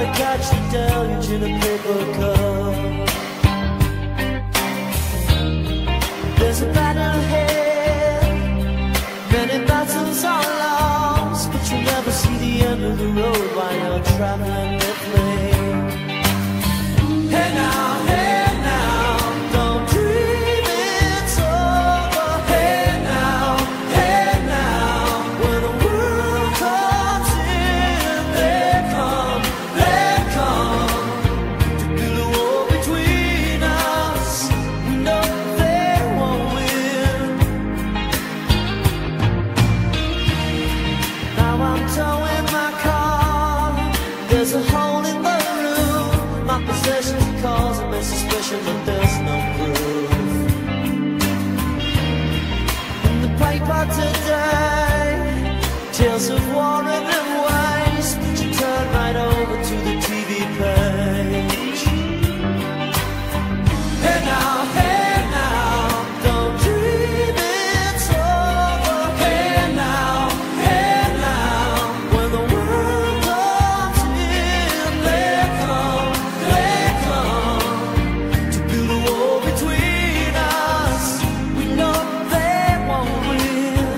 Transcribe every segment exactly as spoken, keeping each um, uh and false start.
to catch the deluge in a paper cup. There's a battle ahead, many battles are lost, but you'll never see the end of the road while you're traveling with me. Hey now, hey now, don't dream it's over. Hey now, hey now, when the world comes in, they come, they come to build a wall between us. We know they won't win. Now I'm towing my car, there's a hole in the roof. My possessions causing me suspicion, but there's no proof. In the paper today, tales of war and waste, but you turn right over to the T V page. Hey now, hey now, don't dream it's over. Hey now, hey now, when the world comes in, they come, they come to build a wall between us. We know they won't win.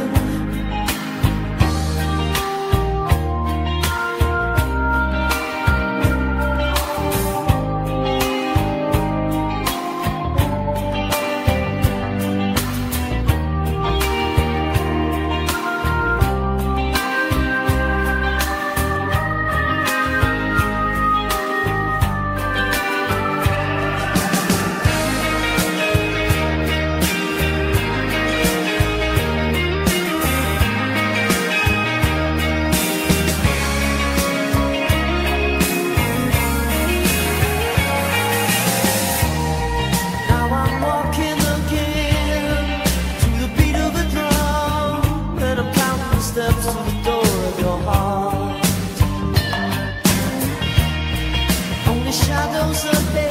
Now I'm walking again to the beat of a drum, and I'm counting the steps to the door of your heart. Only shadows of